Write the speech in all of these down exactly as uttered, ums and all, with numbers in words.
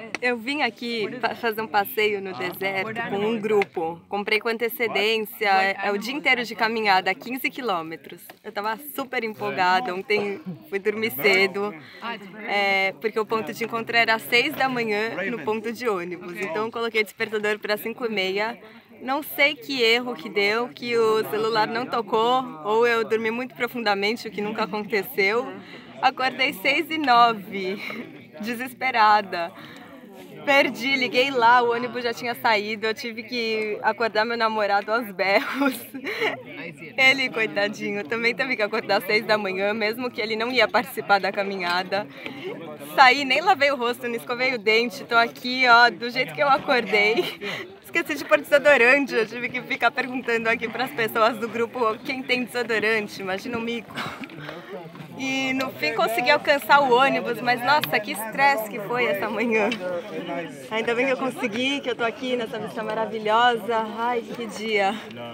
Eu vim aqui fazer um passeio no deserto com um grupo. Comprei com antecedência, é o dia inteiro de caminhada, quinze quilômetros. Eu tava super empolgada, ontem fui dormir cedo, é, porque o ponto de encontro era às seis da manhã no ponto de ônibus. Então eu coloquei o despertador para cinco e meia. Não sei que erro que deu, que o celular não tocou, ou eu dormi muito profundamente, o que nunca aconteceu. Acordei seis e nove, desesperada. Perdi, liguei lá, o ônibus já tinha saído, eu tive que acordar meu namorado aos berros. Ele, coitadinho, também teve que acordar às seis da manhã, mesmo que ele não ia participar da caminhada. Saí, nem lavei o rosto, não escovei o dente, tô aqui, ó, do jeito que eu acordei. Esqueci de pôr desodorante, eu tive que ficar perguntando aqui para as pessoas do grupo quem tem desodorante, imagina o mico. E no fim consegui alcançar o ônibus, mas nossa, que estresse que foi essa manhã. Ainda bem que eu consegui, que eu tô aqui nessa vista maravilhosa. Ai, que dia!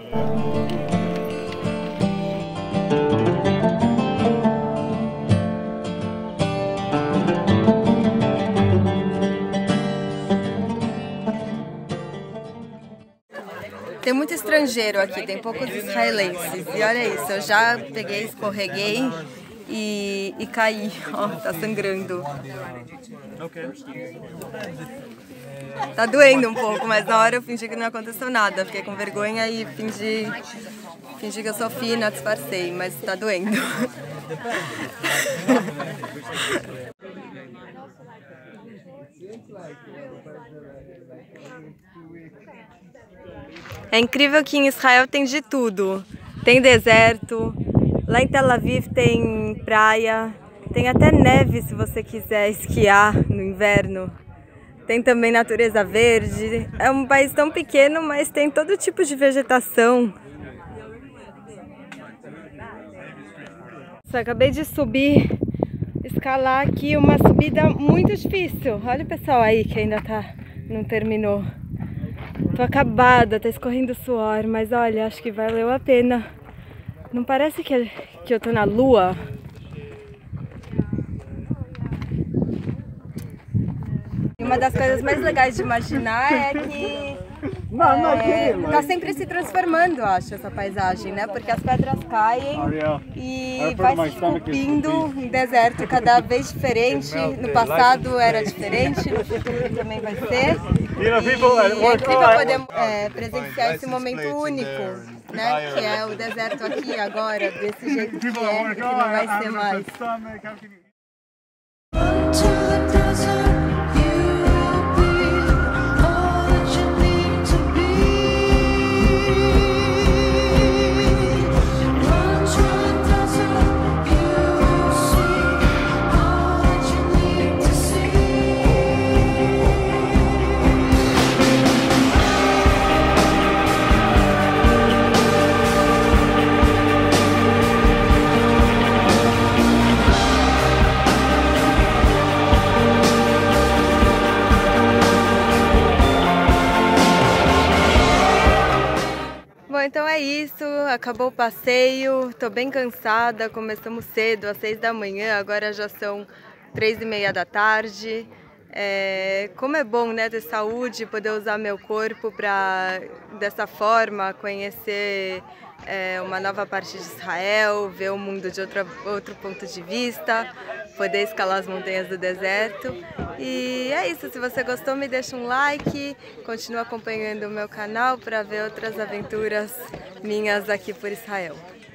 Tem muito estrangeiro aqui, tem poucos israelenses. E olha isso, eu já peguei, escorreguei e, e caí. Ó, tá sangrando. Tá doendo um pouco, mas na hora eu fingi que não aconteceu nada. Fiquei com vergonha e fingi, fingi que eu sou fina, disfarcei, mas tá doendo. É incrível que em Israel tem de tudo. Tem deserto, lá em Tel Aviv tem praia, tem até neve se você quiser esquiar no inverno. Tem também natureza verde. É um país tão pequeno, mas tem todo tipo de vegetação. Só acabei de subir, escalar aqui uma subida muito difícil. Olha o pessoal aí que ainda tá, não terminou. Tô acabada, tá escorrendo suor, mas olha, acho que valeu a pena. Não parece que, que eu tô na lua? E uma das coisas mais legais de imaginar é que é, tá sempre se transformando, eu acho, essa paisagem, né? Porque as pedras caem e vai se esculpindo em deserto cada vez diferente. No passado era diferente, no futuro também vai ser. E é incrível poder é, presenciar esse momento único, né? Que é o deserto aqui agora, desse jeito que é, que não vai ser mais. Bom, então é isso, acabou o passeio, tô bem cansada, começamos cedo, às seis da manhã, agora já são três e meia da tarde. É, como é bom, né, ter saúde, poder usar meu corpo para, dessa forma, conhecer é, uma nova parte de Israel, ver o mundo de outra, outro ponto de vista, poder escalar as montanhas do deserto. E é isso, se você gostou, me deixa um like, continua acompanhando o meu canal para ver outras aventuras minhas aqui por Israel.